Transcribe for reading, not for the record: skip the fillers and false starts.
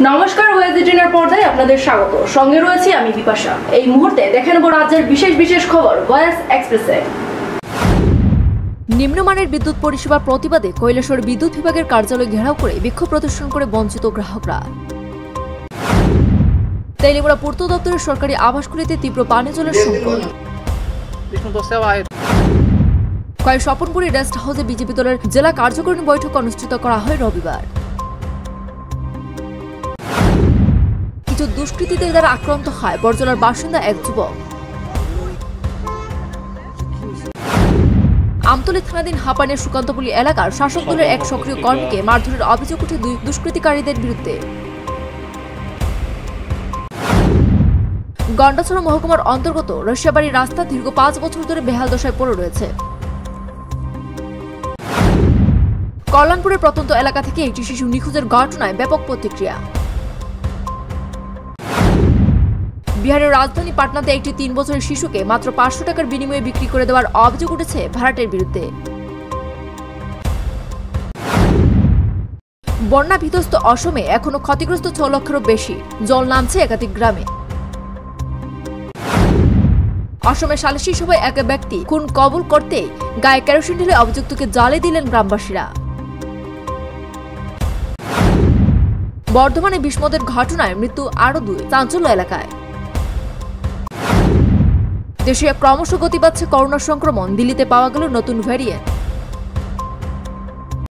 নমস্কার, ওয়েজিটিনের পর্দায় আপনাদের স্বাগত। সঙ্গে রয়েছি আমি বিপাশা। এই মুহূর্তে দেখে নেব রাজ্যের বিশেষ বিশেষ খবর ভয়েস এক্সপ্রেসে। নিম্নমানের বিদ্যুৎ পরিষেবার প্রতিবাদে কৈলাসহর বিদ্যুৎ বিভাগের কার্যালয় ঘেরাও করে বিক্ষোভ প্রদর্শন করে বঞ্চিত গ্রাহকরা। তেলিয়ামুড়া পূর্ত দপ্তরের সরকারি আবাসগুলিতে তীব্র পানীয় জলের সংকট। কয়েক স্বপনপুরী রেস্ট হাউসে বিজেপি দলের জেলা কার্যকারিণী বৈঠক অনুষ্ঠিত করা হয় রবিবার। কিছু দুষ্কৃতীদের দ্বারা আক্রান্ত হয় বরজলার বাসিন্দা এক যুবক। আমতলী থানাধীন হাপানের সুকান্তপল্লী এলাকার শাসক দলের এক সক্রিয় কর্মীকে মারধরের অভিযোগ উঠে দুই দুষ্কৃতিকারীদের বিরুদ্ধে। গন্ডাছড়া মহকুমার অন্তর্গত রশিয়াবাড়ি রাস্তা দীর্ঘ 5 বছর ধরে বেহাল দশায় পড়ে রয়েছে। কল্যাণপুরের প্রত্যন্ত এলাকা থেকে একটি শিশু নিখোঁজের ঘটনায় ব্যাপক প্রতিক্রিয়া। বিহারের রাজধানী পাটনাতে একটি 3 বছরের শিশুকে মাত্র 500 টাকার বিনিময়ে বিক্রি করে দেওয়ার অভিযোগ উঠেছে ভাড়াটের বিরুদ্ধে। বন্যা বিধ্বস্ত অসমে এখনো ক্ষতিগ্রস্ত 6 লক্ষেরও বেশি, জল নামছে একাধিক গ্রামে। অসমের সালিশি সভায় এক ব্যক্তি খুন কবুল করতেই গায়ে কেরোসিন ঢেলে অভিযুক্তকে জালে দিলেন গ্রামবাসীরা। বর্ধমানে বিস্মদের ঘটনায় মৃত্যু আরো 2, চাঞ্চল্য এলাকায়। দেশে ক্রমশ গতি পাচ্ছে করোনা সংক্রমণ, দিল্লিতে পাওয়া গেল নতুন ভ্যারিয়েন্ট।